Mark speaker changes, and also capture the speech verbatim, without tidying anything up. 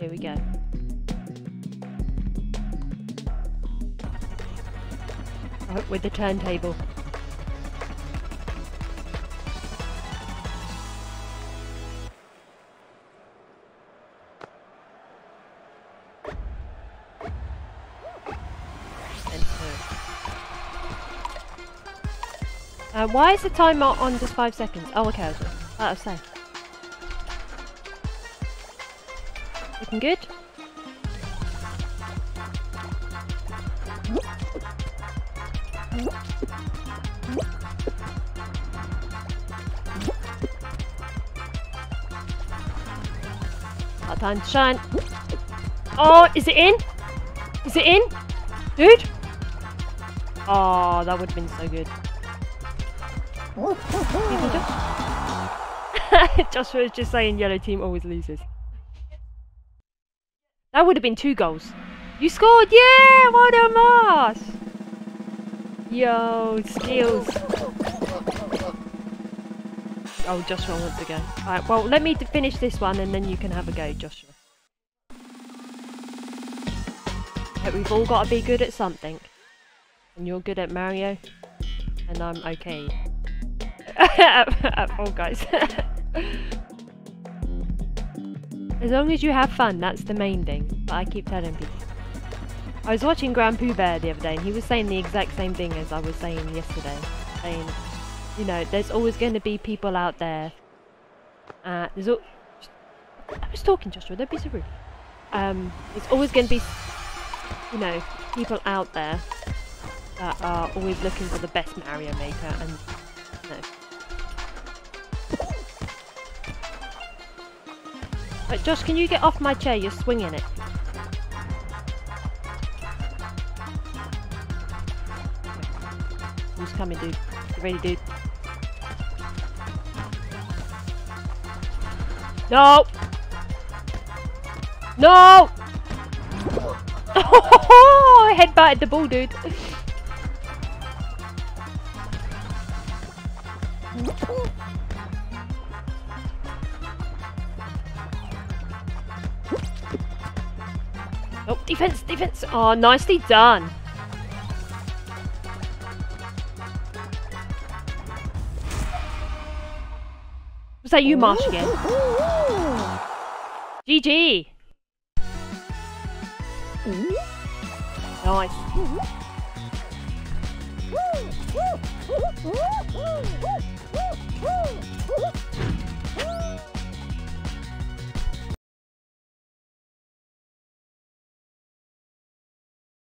Speaker 1: Here we go. Oh, with the turntable. Uh, why is the timer on just five seconds? Oh, okay, I was about to say. Looking good? Our time to shine. Oh, is it in? Is it in? Dude? Oh, that would have been so good. Joshua is just saying yellow team always loses. That would have been two goals. You scored! Yeah! Well done, Mars! Yo, skills. Oh, Joshua wants to go. Alright, well, let me finish this one and then you can have a go, Joshua. But we've all got to be good at something. And you're good at Mario. And I'm okay. at, at Fallguys. As long as you have fun, that's the main thing. But I keep telling people. I was watching Grand Pooh Bear the other day and he was saying the exact same thing as I was saying yesterday. Saying, you know, there's always going to be people out there. Uh, there's al I was talking, Joshua, don't be so rude. Um, there's always going to be, you know, people out there that are always looking for the best Mario Maker and, you know. Right, Josh, can you get off my chair? You're swinging it. Who's coming, dude? Get ready, dude. No! No! Oh, I headbutted the ball, dude. Oh, defense, defense. Oh, nicely done. Was that you, Marsh, again? G G. Nice.